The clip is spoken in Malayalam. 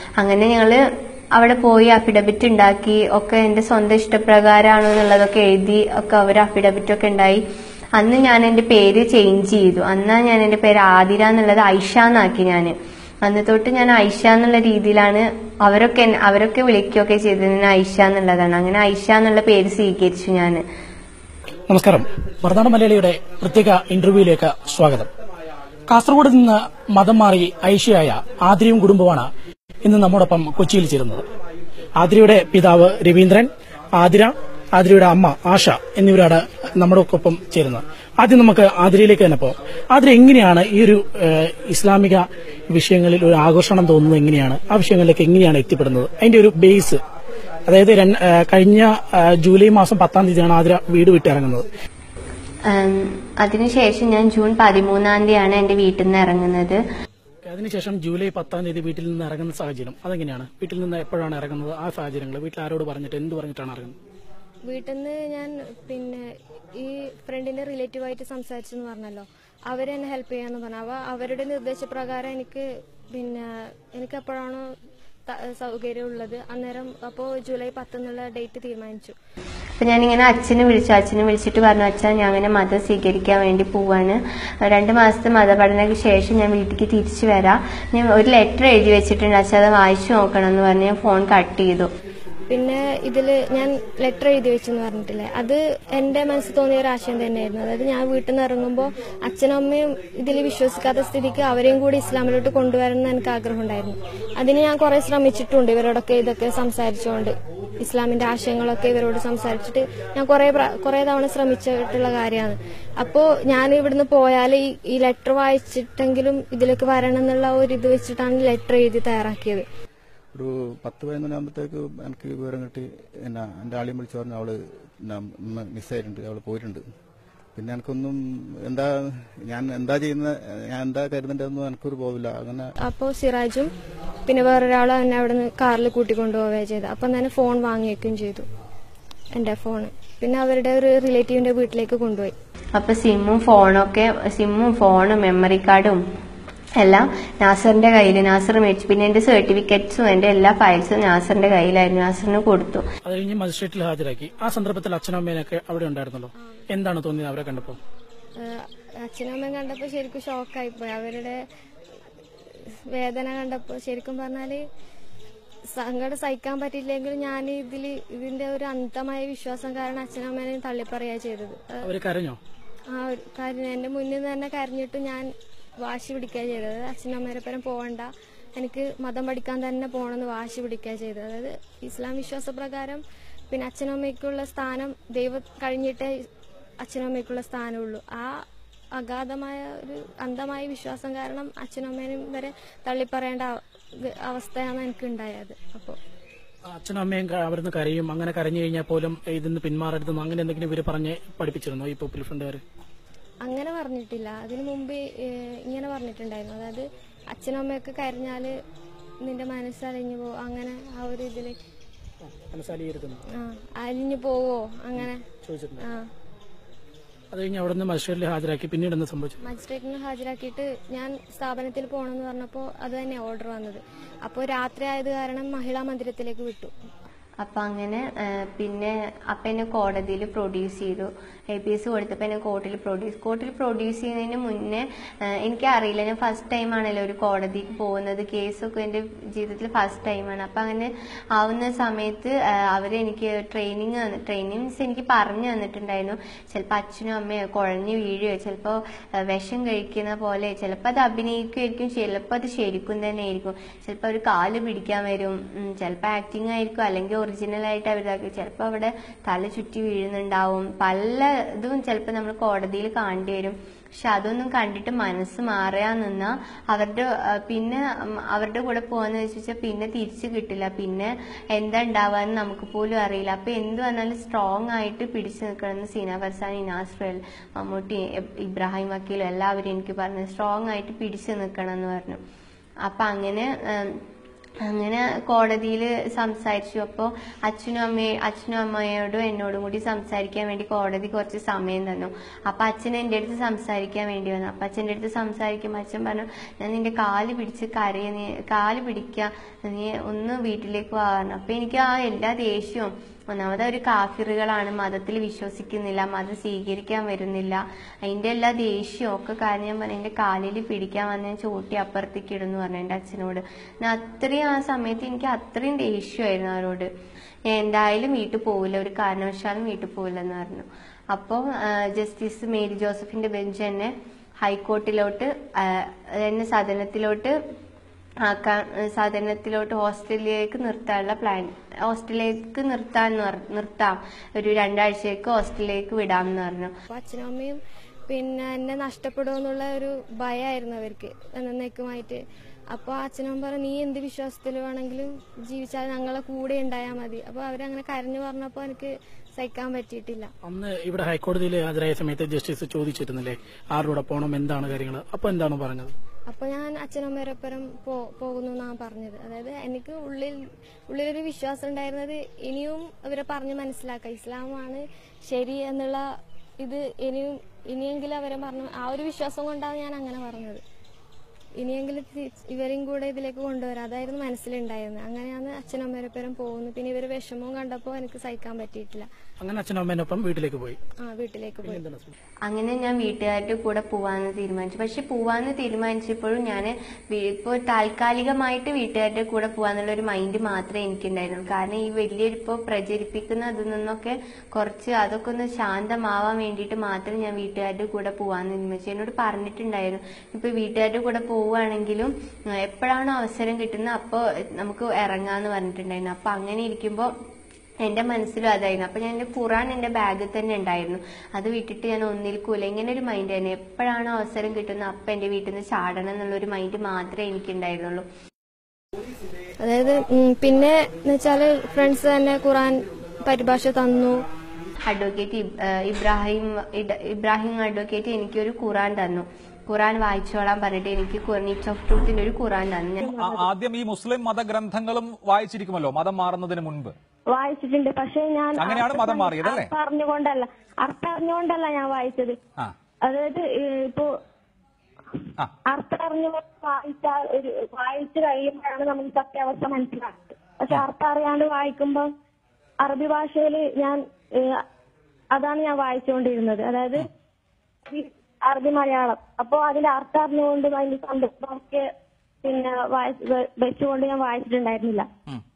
അങ്ങനെ ഞങ്ങള് അവിടെ പോയി അഫിഡവിറ്റ് ഉണ്ടാക്കി ഒക്കെ എന്റെ സ്വന്തം ഇഷ്ടപ്രകാരമാണോ എന്നുള്ളതൊക്കെ എഴുതി ഒക്കെ അവർ അഫിഡവിറ്റ് ഒക്കെ ഉണ്ടായി. അന്ന് ഞാൻ എന്റെ പേര് ചേഞ്ച് ചെയ്തു. അന്നാ ഞാൻ എന്റെ പേര് ആതിര എന്നുള്ളത് ഐഷ എന്നാക്കി. അന്ന് തൊട്ട് ഞാൻ ഐഷ എന്നുള്ള രീതിയിലാണ് അവരൊക്കെ വിളിക്കുകയൊക്കെ ചെയ്തത് ഐഷ എന്നുള്ളതാണ്. അങ്ങനെ ഐഷ എന്നുള്ള പേര് സ്വീകരിച്ചു ഞാൻ. നമസ്കാരം. മറുനാടൻ മലയാളിയുടെ പ്രത്യേക ഇന്റർവ്യൂയിലേക്ക് സ്വാഗതം. കാസർഗോഡ് നിന്ന് മതം മാറി ഐഷയായ ആതിരയും കുടുംബമാണ് ഇന്ന് നമ്മോടൊപ്പം കൊച്ചിയിൽ ചേരുന്നത്. ആതിരയുടെ പിതാവ് രവീന്ദ്രൻ, ആതിരയുടെ അമ്മ ആശ എന്നിവരാണ് നമ്മോടൊപ്പം ചേരുന്നത്. ആദ്യം നമുക്ക് ആതിരയിലേക്ക് തന്നെ പോകാം. ആതിര, എങ്ങനെയാണ് ഈ ഒരു ഇസ്ലാമിക വിഷയങ്ങളിൽ ഒരു ആകർഷണം തോന്നുന്നത്? എങ്ങനെയാണ് ആ വിഷയങ്ങളിലേക്ക് എങ്ങനെയാണ് എത്തിപ്പെടുന്നത്? അതിന്റെ ഒരു ബേസ്, അതായത് കഴിഞ്ഞ ജൂലൈ മാസം 10-ാം തീയതിയാണ് ആതിര വീട് വിട്ടിറങ്ങുന്നത്. അതിനുശേഷം ഞാൻ ജൂൺ 13-ാം തീയതിയാണ് എന്റെ വീട്ടിൽ നിന്ന് ഇറങ്ങുന്നത്. അതിനുശേഷം ജൂലൈ 10-ാം തീയതി വീട്ടിൽ നിന്ന് ഇറങ്ങുന്ന സാഹചര്യം അതെങ്ങനെയാണ്? വീട്ടിൽ നിന്ന് എപ്പോഴാണ് ഇറങ്ങുന്നത്? ആ സാഹചര്യങ്ങൾ വീട്ടിൽ ആരോട് പറഞ്ഞിട്ട് എന്ത് പറഞ്ഞിട്ടാണ് ഇറങ്ങുന്നത്? വീട്ടിൽ നിന്ന് ഞാൻ ഈ ഫ്രണ്ടിന്റെ റിലേറ്റീവായിട്ട് സംസാരിച്ചെന്ന് പറഞ്ഞല്ലോ, അവരെന്നെ ഹെൽപ്പ് ചെയ്യാന്ന് പറഞ്ഞു. അവരുടെ നിർദ്ദേശപ്രകാരം എനിക്ക് എപ്പോഴാണോ സൗകര്യം ഉള്ളത് അന്നേരം ജൂലൈ 10 എന്നുള്ള ഡേറ്റ് തീരുമാനിച്ചു. അപ്പൊ ഞാനിങ്ങനെ അച്ഛനെ വിളിച്ചിട്ട് പറഞ്ഞു, അച്ഛാ ഞാൻ അങ്ങനെ മതം സ്വീകരിക്കാൻ വേണ്ടി പോവാണ്. 2 മാസത്തെ മതപഠനത്തിന് ശേഷം ഞാൻ വീട്ടിലേക്ക് തിരിച്ചു വരാം. ഞാൻ ഒരു ലെറ്റർ എഴുതി വെച്ചിട്ടുണ്ട്, അച്ഛാ അത് വായിച്ചു നോക്കണം എന്ന് പറഞ്ഞ് ഞാൻ ഫോൺ കട്ട് ചെയ്തു. പിന്നെ ഇതില് ഞാൻ ലെറ്റർ എഴുതി വെച്ചെന്ന് പറഞ്ഞിട്ടില്ലേ, അത് എന്റെ മനസ്സിൽ തോന്നിയ ഒരു ആശയം തന്നെയായിരുന്നു. അതായത് ഞാൻ വീട്ടിൽ നിന്ന് ഇറങ്ങുമ്പോൾ അച്ഛനും അമ്മയും ഇതിൽ വിശ്വസിക്കാത്ത സ്ഥിതിക്ക് അവരെയും കൂടി ഇസ്ലാമിലോട്ട് കൊണ്ടുവരണം എന്ന് എനിക്ക് ആഗ്രഹം ഉണ്ടായിരുന്നു. അതിന് ഞാൻ കുറെ ശ്രമിച്ചിട്ടുണ്ട്. ഇവരോടൊക്കെ ഇതൊക്കെ സംസാരിച്ചുകൊണ്ട് ഇസ്ലാമിന്റെ ആശയങ്ങളൊക്കെ ഇവരോട് സംസാരിച്ചിട്ട് ഞാൻ കുറെ തവണ ശ്രമിച്ചിട്ടുള്ള കാര്യമാണ്. അപ്പോ ഞാൻ ഇവിടുന്ന് പോയാൽ ഈ ലെറ്റർ വായിച്ചിട്ടെങ്കിലും ഇതിലേക്ക് വരണം എന്നുള്ള ഒരു ഇത് വെച്ചിട്ടാണ് ലെറ്റർ എഴുതി തയ്യാറാക്കിയത്. ഒരു 10-11 മണിയാകുമ്പോഴത്തേക്ക് എനിക്ക് വിവരം കിട്ടി. എൻ്റെ ആളെയും വിളിച്ചു പറഞ്ഞു അവള് മിസ്സായിട്ടുണ്ട്, അവള് പോയിട്ടുണ്ട്. പിന്നെ എനിക്കൊന്നും ഞാൻ എന്താ കരുതേണ്ടതെന്നും എനിക്കൊരു പോവില്ല. അങ്ങനെ അപ്പോ സിറാജും പിന്നെ വേറൊരാളും എന്നെ അവിടെ നിന്ന് കാറിൽ കൂട്ടിക്കൊണ്ടുപോവുകയാണ് ചെയ്തത്. അപ്പം തന്നെ ഫോൺ വാങ്ങിയേക്കും ചെയ്തു, എന്റെ ഫോണ്. പിന്നെ അവരുടെ ഒരു റിലേറ്റീവിന്റെ വീട്ടിലേക്ക് കൊണ്ടുപോയി. അപ്പൊ സിമ്മും ഫോണും മെമ്മറി കാർഡും എല്ലാം നാസറിന്റെ കയ്യിൽ. നാസർ മേടിച്ചു. പിന്നെ എന്റെ സർട്ടിഫിക്കറ്റ്സും എന്റെ എല്ലാ ഫയൽസും നാസറിന്റെ കയ്യിലായിരുന്നു. നാസറിന് കൊടുത്തു. അത് കഴിഞ്ഞ് മജിസ്ട്രേറ്റിൽ ഹാജരാക്കി. ആ സന്ദർഭത്തിൽ അച്ഛനും അമ്മേനൊക്കെ അവിടെ ഉണ്ടായിരുന്നല്ലോ. എന്താണ് തോന്നിയത് അവരെ കണ്ടപ്പോ? അച്ഛനും അമ്മയും കണ്ടപ്പോ ശരിക്കും ഷോക്കായി പോയി. അവരുടെ വേദന കണ്ടപ്പോ ശരിക്കും പറഞ്ഞാല് സങ്കടം സഹിക്കാൻ പറ്റിയില്ലെങ്കിലും ഞാൻ ഇതിന്റെ ഒരു അന്ധമായ വിശ്വാസം കാരണം അച്ഛനും അമ്മേനെയും തള്ളിപ്പറയാ ചെയ്തത്. അവര് കരഞ്ഞോ? ആ ഒരു കാര്യം എന്റെ മുന്നിൽ തന്നെ കരഞ്ഞിട്ട് ഞാൻ വാശി പിടിക്കുക ചെയ്തത്. അച്ഛനും അമ്മേരെപ്പരം പോകണ്ട, എനിക്ക് മതം പഠിക്കാൻ തന്നെ പോകണമെന്ന് വാശി പിടിക്കുക ചെയ്തത്. അതായത് ഇസ്ലാം വിശ്വാസപ്രകാരം പിന്നെ അച്ഛനും അമ്മയ്ക്കുള്ള സ്ഥാനം ദൈവം കഴിഞ്ഞിട്ടേ അച്ഛനും അമ്മയ്ക്കുള്ള സ്ഥാനമുള്ളൂ. ആ അഗാധമായ ഒരു അന്ധമായ വിശ്വാസം കാരണം അച്ഛനും അമ്മേനും വരെ തള്ളിപ്പറയേണ്ട അവസ്ഥയാണ് എനിക്ക് ഉണ്ടായത്. അപ്പോൾ അച്ഛനും അമ്മയും അവിടുന്ന് കരയും. അങ്ങനെ കരഞ്ഞു കഴിഞ്ഞാൽ പോലും ഇതിന്ന് പിന്മാറരുതെന്നോ അങ്ങനെ എന്തെങ്കിലും ഇവര് പറഞ്ഞ് പഠിപ്പിച്ചിരുന്നോ ഈ പോപ്പുലർ ഫ്രണ്ടുകാര്? അങ്ങനെ പറഞ്ഞിട്ടില്ല. അതിനു മുമ്പ് ഇങ്ങനെ പറഞ്ഞിട്ടുണ്ടായിരുന്നു. അതായത് അച്ഛനും അമ്മയൊക്കെ കരഞ്ഞാല് നിന്റെ മനസ്സലിഞ്ഞു പോവോ, അങ്ങനെ ആ ഒരു ഇതില് അലിഞ്ഞു പോവോ അങ്ങനെ ചോദിച്ചിട്ടുണ്ട്. അത് കഴിഞ്ഞ് അവിടെ നിന്ന് മജിസ്ട്രേറ്റിൽ ഹാജരാക്കി. പിന്നീട് എന്താ സംഭവിച്ചു? മജിസ്ട്രേറ്റിന് ഹാജരാക്കിയിട്ട് ഞാൻ സ്ഥാപനത്തിൽ പോകണമെന്ന് പറഞ്ഞപ്പോൾ അത് തന്നെ ഓർഡർ വന്നത്. അപ്പോൾ രാത്രി ആയത് കാരണം മഹിളാ മന്ദിരത്തിലേക്ക് വിട്ടു. അപ്പൊ അങ്ങനെ പിന്നെ എന്നെ കോടതിയിൽ പ്രൊഡ്യൂസ് ചെയ്തു. APS കൊടുത്തപ്പോൾ എന്നെ കോർട്ടിൽ പ്രൊഡ്യൂസ് ചെയ്യുന്നതിന് മുന്നേ എനിക്കറിയില്ല. ഞാൻ ഫസ്റ്റ് ടൈം ആണല്ലോ ഒരു കോടതിക്ക് പോകുന്നത്. കേസൊക്കെ എന്റെ ജീവിതത്തിൽ ഫസ്റ്റ് ടൈമാണ്. അപ്പൊ അങ്ങനെ ആവുന്ന സമയത്ത് അവരെനിക്ക് ട്രെയിനിങ് എനിക്ക് പറഞ്ഞു തന്നിട്ടുണ്ടായിരുന്നു. ചിലപ്പോൾ അച്ഛനും അമ്മയോ കുഴഞ്ഞു വീഴുകയോ, ചിലപ്പോൾ വിഷം കഴിക്കുന്ന പോലെ, ചിലപ്പോൾ അത് അഭിനയിക്കുമായിരിക്കും, ചിലപ്പോൾ അത് ശരിക്കും തന്നെ ആയിരിക്കും. ചിലപ്പോൾ അവർ കാല് പിടിക്കാൻ വരും, ചിലപ്പോൾ ആക്ടിങ് ആയിരിക്കും, അല്ലെങ്കിൽ ഒറിജിനൽ ആയിട്ട് അവരിതാക്കി. ചിലപ്പോൾ അവിടെ തല ചുറ്റി വീഴുന്നുണ്ടാവും. പല ഇതും ചിലപ്പോൾ നമ്മൾ കോടതിയിൽ കാണേണ്ടി വരും. പക്ഷെ അതൊന്നും കണ്ടിട്ട് മനസ്സ് മാറാൻ നിന്നാ അവരുടെ കൂടെ പോകാന്ന് വെച്ചാൽ പിന്നെ തിരിച്ചു കിട്ടില്ല. പിന്നെ എന്താ ഉണ്ടാവാന്ന് നമുക്ക് പോലും അറിയില്ല. അപ്പൊ എന്ത് വന്നാലും സ്ട്രോങ് ആയിട്ട് പിടിച്ചു നിൽക്കണം. സീന ഫർസാനി, നാസ്രൽ, മമ്മൂട്ടി, ഇബ്രാഹിം വക്കീലും എല്ലാവരും എനിക്ക് പറഞ്ഞു സ്ട്രോങ് ആയിട്ട് പിടിച്ചു നിൽക്കണം എന്ന് പറഞ്ഞു. അപ്പൊ അങ്ങനെ അങ്ങനെ കോടതിയിൽ സംസാരിച്ചു. അപ്പോൾ അച്ഛനും അമ്മയോടും എന്നോടും കൂടി സംസാരിക്കാൻ വേണ്ടി കോടതി കുറച്ച് സമയം തന്നു. അപ്പൊ അച്ഛൻ എൻ്റെ അടുത്ത് സംസാരിക്കാൻ വേണ്ടി വന്നു. അപ്പൊ അച്ഛൻ്റെ അടുത്ത് സംസാരിക്കുമ്പോൾ അച്ഛൻ പറഞ്ഞു, ഞാൻ നിന്റെ കാല് പിടിച്ച് കരയ, നീ കാല് പിടിക്കുക, നീ ഒന്ന് വീട്ടിലേക്ക് പോകാറുണ്ട്. അപ്പൊ എനിക്ക് ആ എല്ലാ ദേഷ്യവും, ഒന്നാമത് ഒരു കാഫിറുകളാണ്, മതത്തിൽ വിശ്വസിക്കുന്നില്ല, മതം സ്വീകരിക്കാൻ വരുന്നില്ല, അതിന്റെ എല്ലാ ദേഷ്യവും ഒക്കെ കാരണം ഞാൻ പറഞ്ഞു എന്റെ കാലിൽ പിടിക്കാൻ വന്ന് ഞാൻ ചോട്ടി അപ്പുറത്തേക്ക് ഇടുന്നു പറഞ്ഞു എൻ്റെ അച്ഛനോട്. അത്രയും ആ സമയത്ത് എനിക്ക് അത്രയും ദേഷ്യമായിരുന്നു അവരോട്. ഞാൻ എന്തായാലും വീട്ടിൽ പോവില്ല, ഒരു കാരണവശാലും വീട്ടിൽ പോവില്ലെന്ന് പറഞ്ഞു. അപ്പോൾ ജസ്റ്റിസ് മേരി ജോസഫിന്റെ ബെഞ്ച് എന്നെ ഹൈക്കോർട്ടിലോട്ട്, എന്നെ സദനത്തിലോട്ട് ഹോസ്റ്റലിലേക്ക് നിർത്താനുള്ള പ്ലാൻ, ഹോസ്റ്റലിലേക്ക് നിർത്താം, ഒരു 2 ആഴ്ചയ്ക്ക് ഹോസ്റ്റലിലേക്ക് വിടാമെന്ന് പറഞ്ഞു. അപ്പൊ അച്ഛനും അമ്മയും പിന്നെ എന്നെ നഷ്ടപ്പെടുമെന്നുള്ള ഒരു ഭയമായിരുന്നു അവർക്ക് എന്നേക്കുമായിട്ട്. അപ്പോൾ അച്ഛനും പറഞ്ഞു, നീ എന്ത് വിശ്വാസത്തിൽ വേണമെങ്കിലും ജീവിച്ചാൽ ഞങ്ങളെ കൂടെ ഉണ്ടായാൽ മതി. അപ്പോൾ അവരങ്ങനെ കരഞ്ഞു പറഞ്ഞപ്പോൾ എനിക്ക് സഹിക്കാൻ പറ്റിയിട്ടില്ല. അന്ന് ഇവിടെ ഹൈക്കോടതിയിൽ ഹാജരായ സമയത്ത് ജസ്റ്റിസ് ചോദിച്ചിരുന്നില്ലേ ആരുടെ പോകണം, എന്താണ് കാര്യങ്ങൾ, അപ്പൊ എന്താണ് പറഞ്ഞത്? അപ്പൊ ഞാൻ അച്ഛനമ്മയോടൊപ്പം പോകുന്നു എന്നാണ് പറഞ്ഞത്. അതായത് എനിക്ക് ഉള്ളിലൊരു വിശ്വാസം ഉണ്ടായിരുന്നത് ഇനിയും ഇവരെ പറഞ്ഞ് മനസ്സിലാക്കാം, ഇസ്ലാമാണ് ശരി എന്നുള്ള ഇത് ഇനിയെങ്കിലും അവരെ പറഞ്ഞു, ആ ഒരു വിശ്വാസം കൊണ്ടാണ് ഞാൻ അങ്ങനെ പറഞ്ഞത്. ഇനിയെങ്കിലും ഇവരെയും കൂടെ ഇതിലേക്ക് കൊണ്ടുവരാം, അതായിരുന്നു മനസ്സിലുണ്ടായിരുന്നത്. അങ്ങനെയാണ് അച്ഛനമ്മയോടൊപ്പം പോകുന്നു. പിന്നെ ഇവര് വിഷമവും കണ്ടപ്പോൾ എനിക്ക് സഹിക്കാൻ പറ്റിയിട്ടില്ല. അങ്ങനെ അച്ഛനമ്മേനൊപ്പം വീട്ടിലേക്ക് പോയി. വീട്ടിലേക്ക് പോയി. അങ്ങനെ ഞാൻ വീട്ടുകാരുടെ കൂടെ പോവാന്ന് തീരുമാനിച്ചു. പക്ഷെ പോവാന്ന് തീരുമാനിച്ചപ്പോഴും ഞാൻ ഇപ്പോൾ താൽക്കാലികമായിട്ട് വീട്ടുകാരുടെ കൂടെ പോവാന്നുള്ള ഒരു മൈൻഡ് മാത്രമേ എനിക്കുണ്ടായിരുന്നുള്ളൂ. കാരണം ഈ വലിയൊരു ഇപ്പോൾ പ്രചരിപ്പിക്കുന്ന അതിൽ നിന്നൊക്കെ കുറച്ച് അതൊക്കെ ഒന്ന് ശാന്തമാവാൻ വേണ്ടിയിട്ട് മാത്രം ഞാൻ വീട്ടുകാരുടെ കൂടെ പോവാന്ന് തീരുമാനിച്ചു. എന്നോട് പറഞ്ഞിട്ടുണ്ടായിരുന്നു, ഇപ്പൊ വീട്ടുകാരുടെ കൂടെ പോവുകയാണെങ്കിലും എപ്പോഴാണോ അവസരം കിട്ടുന്നത് അപ്പോൾ നമുക്ക് ഇറങ്ങാന്ന് പറഞ്ഞിട്ടുണ്ടായിരുന്നു. അപ്പൊ അങ്ങനെ ഇരിക്കുമ്പോൾ എന്റെ മനസ്സിലും അതായിരുന്നു. അപ്പൊ ഞാൻ എന്റെ ഖുറാൻ എന്റെ ബാഗിൽ തന്നെ ഉണ്ടായിരുന്നു, അത് വിട്ടിട്ട് ഞാൻ ഒന്നിൽക്കൂല, ഇങ്ങനെ ഒരു മൈൻഡ് ആയിരുന്നു. എപ്പോഴാണോ അവസരം കിട്ടുന്നത് അപ്പൊ എന്റെ വീട്ടിൽ നിന്ന് ചാടണം എന്നുള്ളൊരു മൈൻഡ് മാത്രമേ എനിക്കുണ്ടായിരുന്നുള്ളൂ. അതായത് പിന്നെ എന്ന് വെച്ചാല് ഫ്രണ്ട്സ് തന്നെ ഖുറാൻ പരിഭാഷ തന്നു. അഡ്വക്കേറ്റ് ഇബ്രാഹിം അഡ്വക്കേറ്റ് എനിക്കൊരു ഖുറാൻ തന്നു. ഖുറാൻ വായിച്ചോളാൻ പറഞ്ഞിട്ട് എനിക്ക് നിച്ച് ഓഫ് ട്രൂത്തിന്റെ ഒരു ഖുറാൻ തന്നു. ആദ്യം ഈ മുസ്ലിം മതഗ്രന്ഥങ്ങളും വായിച്ചിരിക്കുമല്ലോ മതം മാറുന്നതിന് മുൻപ്? വായിച്ചിട്ടുണ്ട്. പക്ഷെ ഞാൻ അങ്ങനെയാണ് മതം മാറിയത് അല്ലേ? അർത്ഥം അറിഞ്ഞുകൊണ്ടല്ല ഞാൻ വായിച്ചത്. അതായത് ഇപ്പോ അർത്ഥം അറിഞ്ഞുകൊണ്ട് വായിച്ചു കഴിയുമ്പോഴാണ് നമുക്ക് സത്യാവസ്ഥ മനസ്സിലാക്കുന്നത്. പക്ഷെ അർത്ഥം അറിയാണ്ട് വായിക്കുമ്പോൾ അറബി ഭാഷയിൽ അതാണ് ഞാൻ വായിച്ചുകൊണ്ടിരുന്നത്. അതായത് അറബി മലയാളം. അപ്പോ അതിന്റെ അർത്ഥം അറിഞ്ഞുകൊണ്ട് അതിന്റെ സന്ദർഭമൊക്കെ പിന്നെ വെച്ചുകൊണ്ട് ഞാൻ വായിച്ചിട്ടുണ്ടായിരുന്നില്ല.